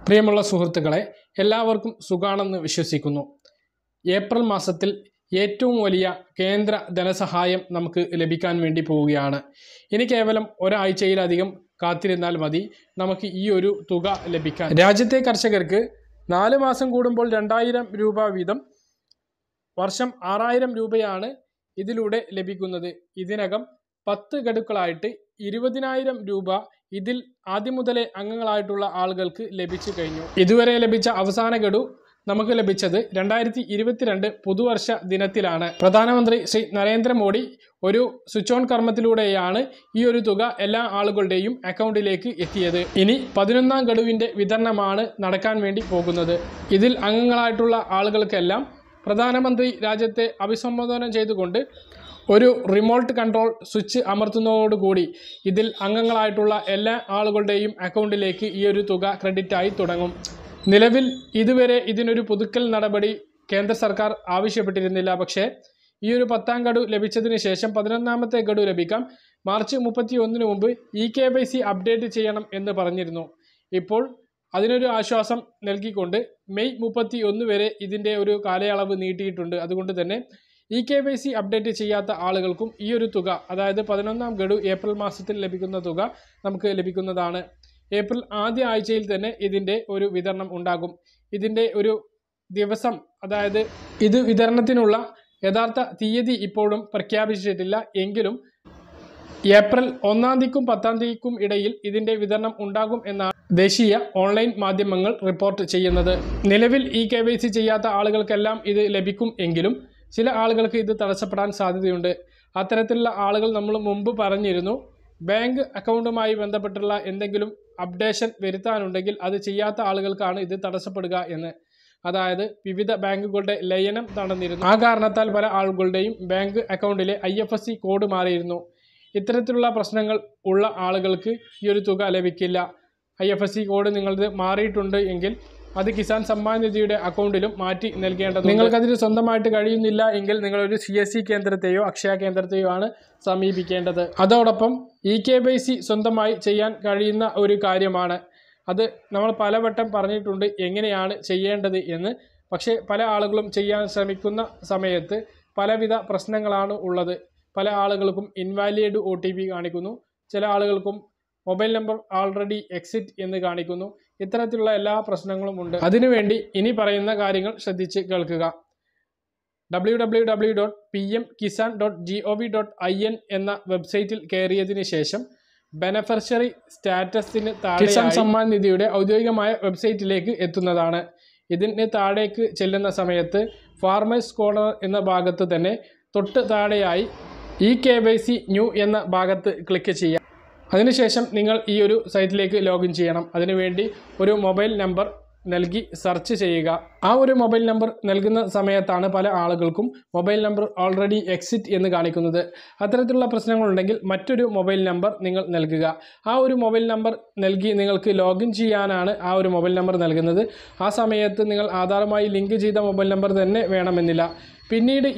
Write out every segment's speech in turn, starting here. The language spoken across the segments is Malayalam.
പ്രിയമുള്ള സുഹൃത്തുക്കളെ, എല്ലാവർക്കും സുഖാണെന്ന് വിശ്വസിക്കുന്നു. ഏപ്രിൽ മാസത്തിൽ ഏറ്റവും വലിയ കേന്ദ്ര ധനസഹായം നമുക്ക് ലഭിക്കാൻ വേണ്ടി പോവുകയാണ്. ഇനി കേവലം ഒരാഴ്ചയിലധികം കാത്തിരുന്നാൽ മതി നമുക്ക് ഈ ഒരു തുക ലഭിക്കാൻ. രാജ്യത്തെ കർഷകർക്ക് 4 മാസം കൂടുമ്പോൾ 2000 രൂപ വീതം വർഷം 6000 രൂപയാണ് ഇതിലൂടെ ലഭിക്കുന്നത്. ഇതിനകം 10 ഗഡുക്കളായിട്ട് 20,000 രൂപ ഇതിൽ ആദ്യം മുതലേ അംഗങ്ങളായിട്ടുള്ള ആളുകൾക്ക് ലഭിച്ചു കഴിഞ്ഞു. ഇതുവരെ ലഭിച്ച അവസാന ഗഡു നമുക്ക് ലഭിച്ചത് 2022 പുതുവർഷ ദിനത്തിലാണ്. പ്രധാനമന്ത്രി ശ്രീ നരേന്ദ്രമോദി ഒരു സ്വിച്ച് ഓൺ കർമ്മത്തിലൂടെയാണ് ഈ ഒരു തുക എല്ലാ ആളുകളുടെയും അക്കൗണ്ടിലേക്ക് എത്തിയത്. ഇനി 11ാം ഗഡുവിൻ്റെ വിതരണമാണ് നടക്കാൻ വേണ്ടി പോകുന്നത്. ഇതിൽ അംഗങ്ങളായിട്ടുള്ള ആളുകൾക്കെല്ലാം പ്രധാനമന്ത്രി രാജ്യത്തെ അഭിസംബോധന ചെയ്തുകൊണ്ട് ഒരു റിമോട്ട് കൺട്രോൾ സ്വിച്ച് അമർത്തുന്നതോടുകൂടി ഇതിൽ അംഗങ്ങളായിട്ടുള്ള എല്ലാ ആളുകളുടെയും അക്കൗണ്ടിലേക്ക് ഈ ഒരു തുക ക്രെഡിറ്റായി തുടങ്ങും. നിലവിൽ ഇതുവരെ ഇതിനൊരു പുതുക്കൽ നടപടി കേന്ദ്ര സർക്കാർ ആവശ്യപ്പെട്ടിരുന്നില്ല. പക്ഷേ ഈ ഒരു 10ാം ഗഡു ലഭിച്ചതിന് ശേഷം 11ാമത്തെ ഗഡു ലഭിക്കാം. മാർച്ച് 31 മുമ്പ് EKYC അപ്ഡേറ്റ് ചെയ്യണം എന്ന് പറഞ്ഞിരുന്നു. ഇപ്പോൾ അതിനൊരു ആശ്വാസം നൽകിക്കൊണ്ട് മെയ് 31 വരെ ഇതിൻ്റെ ഒരു കാലയളവ് നീട്ടിയിട്ടുണ്ട്. അതുകൊണ്ട് തന്നെ EKYC അപ്ഡേറ്റ് ചെയ്യാത്ത ആളുകൾക്കും ഈ ഒരു തുക, അതായത് 11ാം ഗഡു ഏപ്രിൽ മാസത്തിൽ ലഭിക്കുന്ന തുക നമുക്ക് ലഭിക്കുന്നതാണ്. ഏപ്രിൽ ആദ്യ ആഴ്ചയിൽ തന്നെ ഇതിൻ്റെ ഒരു വിതരണം ഉണ്ടാകും. ഇതിൻ്റെ ഒരു ദിവസം, അതായത് ഇത് വിതരണത്തിനുള്ള യഥാർത്ഥ തീയതി ഇപ്പോഴും പ്രഖ്യാപിച്ചിട്ടില്ല. എങ്കിലും ഏപ്രിൽ 1-ാം തീയതിക്കും 10-ാം തീയതിക്കും ഇടയിൽ ഇതിൻ്റെ വിതരണം ഉണ്ടാകും എന്നാണ് ദേശീയ ഓൺലൈൻ മാധ്യമങ്ങൾ റിപ്പോർട്ട് ചെയ്യുന്നത്. നിലവിൽ EKYC ചെയ്യാത്ത ആളുകൾക്കെല്ലാം ഇത് ലഭിക്കും. എങ്കിലും ചില ആളുകൾക്ക് ഇത് തടസ്സപ്പെടാൻ സാധ്യതയുണ്ട്. അത്തരത്തിലുള്ള ആളുകൾ നമ്മൾ മുമ്പ് പറഞ്ഞിരുന്നു. ബാങ്ക് അക്കൗണ്ടുമായി ബന്ധപ്പെട്ടുള്ള എന്തെങ്കിലും അപ്ഡേഷൻ വരുത്താനുണ്ടെങ്കിൽ അത് ചെയ്യാത്ത ആളുകൾക്കാണ് ഇത് തടസ്സപ്പെടുക എന്ന്. അതായത് വിവിധ ബാങ്കുകളുടെ ലയനം നടന്നിരുന്നു. ആ കാരണത്താൽ പല ആളുകളുടെയും ബാങ്ക് അക്കൗണ്ടിലെ IFSC കോഡ് മാറിയിരുന്നു. ഇത്തരത്തിലുള്ള പ്രശ്നങ്ങൾ ഉള്ള ആളുകൾക്ക് ഈ ഒരു തുക ലഭിക്കില്ല. IFSC കോഡ് നിങ്ങളത് മാറിയിട്ടുണ്ട് എങ്കിൽ അത് കിസാൻ സമ്മാൻ നിധിയുടെ അക്കൗണ്ടിലും മാറ്റി നൽകേണ്ടതുണ്ട്. നിങ്ങൾക്കതിന് സ്വന്തമായിട്ട് കഴിയുന്നില്ല എങ്കിൽ നിങ്ങളൊരു CSC കേന്ദ്രത്തെയോ അക്ഷയ കേന്ദ്രത്തെയോ ആണ് സമീപിക്കേണ്ടത്. അതോടൊപ്പം EKYC സ്വന്തമായി ചെയ്യാൻ കഴിയുന്ന ഒരു കാര്യമാണ്. അത് നമ്മൾ പലവട്ടം പറഞ്ഞിട്ടുണ്ട് എങ്ങനെയാണ് ചെയ്യേണ്ടത് എന്ന്. പക്ഷേ പല ആളുകളും ചെയ്യാൻ ശ്രമിക്കുന്ന സമയത്ത് പലവിധ പ്രശ്നങ്ങളാണ് ഉള്ളത്. പല ആളുകൾക്കും ഇൻവാലിഡ് OTP കാണിക്കുന്നു. ചില ആളുകൾക്കും മൊബൈൽ നമ്പർ ആൾറെഡി എക്സിറ്റ് എന്ന് കാണിക്കുന്നു. ഇത്തരത്തിലുള്ള എല്ലാ പ്രശ്നങ്ങളും ഉണ്ട്. അതിനുവേണ്ടി ഇനി പറയുന്ന കാര്യങ്ങൾ ശ്രദ്ധിച്ച് കേൾക്കുക. www.pmkisan.gov.in എന്ന വെബ്സൈറ്റിൽ കയറിയതിന് ശേഷം ബെനഫിഷ്യറി സ്റ്റാറ്റസിന് താഴെ കിസാൻ സമ്മാൻ നിധിയുടെ ഔദ്യോഗികമായ വെബ്സൈറ്റിലേക്ക് എത്തുന്നതാണ്. ഇതിന് താഴേക്ക് ചെല്ലുന്ന സമയത്ത് ഫാർമേഴ്സ് കോർണർ എന്ന ഭാഗത്ത് തന്നെ തൊട്ട് താഴെയായി EKYC ന്യൂ എന്ന ഭാഗത്ത് ക്ലിക്ക് ചെയ്യാം. അതിനുശേഷം നിങ്ങൾ ഈ ഒരു സൈറ്റിലേക്ക് ലോഗിൻ ചെയ്യണം. അതിനുവേണ്ടി ഒരു മൊബൈൽ നമ്പർ നൽകി സെർച്ച് ചെയ്യുക. ആ ഒരു മൊബൈൽ നമ്പർ നൽകുന്ന സമയത്താണ് പല ആളുകൾക്കും മൊബൈൽ നമ്പർ ഓൾറെഡി എക്സിറ്റ് എന്ന് കാണിക്കുന്നത്. അത്തരത്തിലുള്ള പ്രശ്നങ്ങളുണ്ടെങ്കിൽ മറ്റൊരു മൊബൈൽ നമ്പർ നിങ്ങൾ നൽകുക. ആ ഒരു മൊബൈൽ നമ്പർ നൽകി നിങ്ങൾക്ക് ലോഗിൻ ചെയ്യാനാണ് ആ ഒരു മൊബൈൽ നമ്പർ നൽകുന്നത്. ആ സമയത്ത് നിങ്ങൾ ആധാറുമായി ലിങ്ക് ചെയ്ത മൊബൈൽ നമ്പർ തന്നെ വേണമെന്നില്ല. പിന്നീട്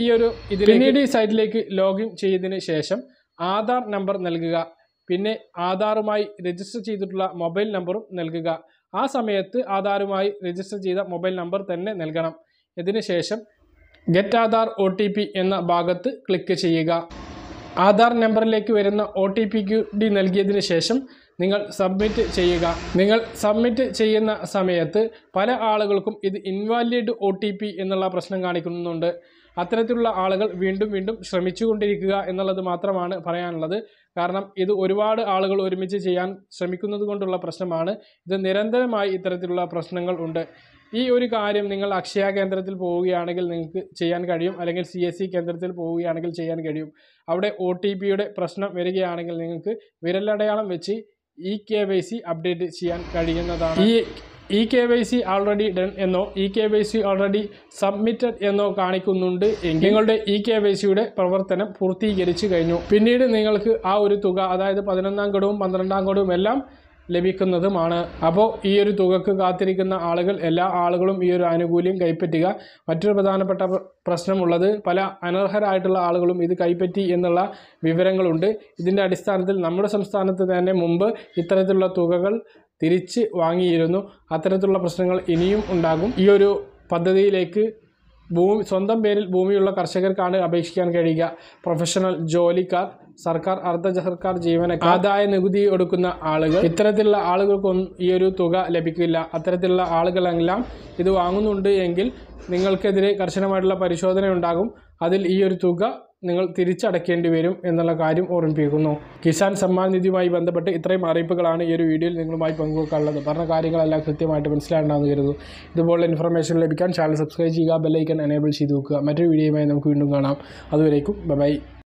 ഈ സൈറ്റിലേക്ക് ലോഗിൻ ചെയ്തതിന് ശേഷം ആധാർ നമ്പർ നൽകുക. പിന്നെ ആധാറുമായി രജിസ്റ്റർ ചെയ്തിട്ടുള്ള മൊബൈൽ നമ്പറും നൽകുക. ആ സമയത്ത് ആധാറുമായി രജിസ്റ്റർ ചെയ്ത മൊബൈൽ നമ്പർ തന്നെ നൽകണം. ഇതിനുശേഷം ഗെറ്റ് ആധാർ OTP എന്ന ഭാഗത്ത് ക്ലിക്ക് ചെയ്യുക. ആധാർ നമ്പറിലേക്ക് വരുന്ന OTP കൂടി നൽകിയതിന് ശേഷം നിങ്ങൾ സബ്മിറ്റ് ചെയ്യുക. നിങ്ങൾ സബ്മിറ്റ് ചെയ്യുന്ന സമയത്ത് പല ആളുകൾക്കും ഇത് ഇൻവാലിഡ് OTP എന്നുള്ള പ്രശ്നം കാണിക്കുന്നുണ്ട്. അത്തരത്തിലുള്ള ആളുകൾ വീണ്ടും ശ്രമിച്ചുകൊണ്ടിരിക്കുക എന്നുള്ളത് മാത്രമാണ് പറയാനുള്ളത്. കാരണം ഇത് ഒരുപാട് ആളുകൾ ഒരുമിച്ച് ചെയ്യാൻ ശ്രമിക്കുന്നത് കൊണ്ടുള്ള പ്രശ്നമാണ്. ഇത് നിരന്തരമായി ഇത്തരത്തിലുള്ള പ്രശ്നങ്ങൾ ഉണ്ട്. ഈ ഒരു കാര്യം നിങ്ങൾ അക്ഷയ കേന്ദ്രത്തിൽ പോവുകയാണെങ്കിൽ നിങ്ങൾക്ക് ചെയ്യാൻ കഴിയും. അല്ലെങ്കിൽ CSC കേന്ദ്രത്തിൽ പോവുകയാണെങ്കിൽ ചെയ്യാൻ കഴിയും. അവിടെ OTPയുടെ പ്രശ്നം വരികയാണെങ്കിൽ നിങ്ങൾക്ക് വിരലടയാളം വെച്ച് EKYC അപ്ഡേറ്റ് ചെയ്യാൻ കഴിയുന്നതാണ്. EKYC ഓൾറെഡി ഡൺ എന്നോ EKYC ഓൾറെഡി സബ്മിറ്റഡ് എന്നോ കാണിക്കുന്നുണ്ട് എങ്കിൽ നിങ്ങളുടെ EKYCയുടെ പ്രവർത്തനം പൂർത്തീകരിച്ചു കഴിഞ്ഞു. പിന്നീട് നിങ്ങൾക്ക് ആ ഒരു തുക, അതായത് 11ാം ഗഡുവും 12ാം ഗഡുവും എല്ലാം ലഭിക്കുന്നതുമാണ്. അപ്പോൾ ഈ ഒരു തുകക്ക് കാത്തിരിക്കുന്ന ആളുകൾ, എല്ലാ ആളുകളും ഈ ഒരു ആനുകൂല്യം കൈപ്പറ്റുക. മറ്റൊരു പ്രധാനപ്പെട്ട പ്രശ്നമുള്ളത്, പല അനർഹരായിട്ടുള്ള ആളുകളും ഇത് കൈപ്പറ്റി എന്നുള്ള വിവരങ്ങളുണ്ട്. ഇതിൻ്റെ അടിസ്ഥാനത്തിൽ നമ്മുടെ സംസ്ഥാനത്ത് തന്നെ മുമ്പ് ഇത്തരത്തിലുള്ള തുകകൾ തിരിച്ച് വാങ്ങിയിരുന്നു. അത്തരത്തിലുള്ള പ്രശ്നങ്ങൾ ഇനിയും ഉണ്ടാകും. ഈ ഒരു പദ്ധതിയിലേക്ക് സ്വന്തം പേരിൽ ഭൂമിയുള്ള കർഷകർക്കാണ് അപേക്ഷിക്കാൻ കഴിയുക. പ്രൊഫഷണൽ ജോലിക്കാർ, സർക്കാർ, അർദ്ധ സർക്കാർ ജീവനക്കാർ, ആദായ നികുതി കൊടുക്കുന്ന ആളുകൾ, ഇത്തരത്തിലുള്ള ആളുകൾക്കൊന്നും ഈ ഒരു തുക ലഭിക്കില്ല. അത്തരത്തിലുള്ള ആളുകളെല്ലാം ഇത് വാങ്ങുന്നുണ്ട് എങ്കിൽ നിങ്ങൾക്കെതിരെ കർശനമായിട്ടുള്ള പരിശോധന ഉണ്ടാകും. അതിൽ ഈ ഒരു തുക നിങ്ങൾ തിരിച്ചടയ്ക്കേണ്ടി വരും എന്നുള്ള കാര്യം ഓർമ്മിപ്പിക്കുന്നു. കിസാൻ സമ്മാൻ നിധിയുമായി ബന്ധപ്പെട്ട് ഇത്രയും അറിയിപ്പുകളാണ് ഈ ഒരു വീഡിയോയിൽ നിങ്ങളുമായി പങ്കുവെക്കാനുള്ളത്. പറഞ്ഞ കാര്യങ്ങളെല്ലാം കൃത്യമായിട്ട് മനസ്സിലാണെന്ന് കരുതുന്നു. ഇതുപോലുള്ള ഇൻഫർമേഷൻ ലഭിക്കാൻ ചാനൽ സബ്സ്ക്രൈബ് ചെയ്യുക, ബെല്ലൈക്കൺ എനേബിൾ ചെയ്ത് വെക്കുക. മറ്റൊരു വീഡിയോയുമായി നമുക്ക് വീണ്ടും കാണാം. അതുവരേക്കും ബൈ.